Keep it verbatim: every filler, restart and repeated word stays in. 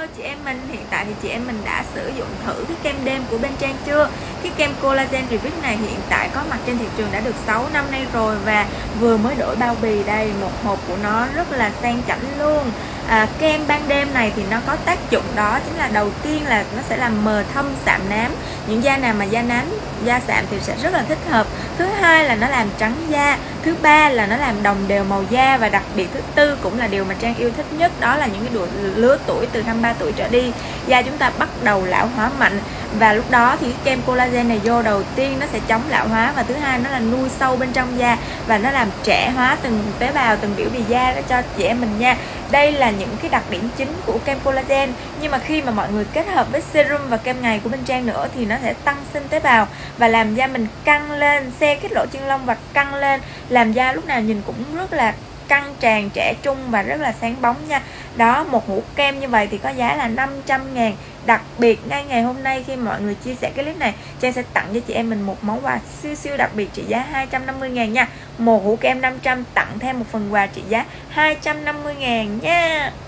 Hello chị em mình, hiện tại thì chị em mình đã sử dụng thử cái kem đêm của bên Trang chưa? Cái kem Collagen Revit này hiện tại có mặt trên thị trường đã được sáu năm nay rồi và vừa mới đổi bao bì đây, một hộp của nó rất là sang chảnh luôn. À, kem ban đêm này thì nó có tác dụng đó chính là đầu tiên là nó sẽ làm mờ thâm sạm nám, những da nào mà da nám da sạm thì sẽ rất là thích hợp. Thứ hai là nó làm trắng da, thứ ba là nó làm đồng đều màu da, và đặc biệt thứ tư cũng là điều mà Trang yêu thích nhất, đó là những cái độ lứa tuổi từ hai mươi ba tuổi trở đi, da chúng ta bắt đầu lão hóa mạnh, và lúc đó thì cái kem collagen này vô đầu tiên nó sẽ chống lão hóa, và thứ hai nó là nuôi sâu bên trong da và nó làm trẻ hóa từng tế bào, từng biểu bì da đó cho chị em mình nha. Đây là những cái đặc điểm chính của kem collagen, nhưng mà khi mà mọi người kết hợp với serum và kem ngày của bên Trang nữa thì nó sẽ tăng sinh tế bào và làm da mình căng lên, xe cái lỗ chân lông và căng lên, làm da lúc nào nhìn cũng rất là căng tràn, trẻ trung và rất là sáng bóng nha. Đó, một hũ kem như vậy thì có giá là năm trăm ngàn. Đặc biệt ngay ngày hôm nay khi mọi người chia sẻ cái clip này, Trang sẽ tặng cho chị em mình một món quà siêu siêu đặc biệt trị giá hai trăm năm mươi ngàn nha. Một hũ kem năm trăm tặng thêm một phần quà trị giá hai trăm năm mươi ngàn nha.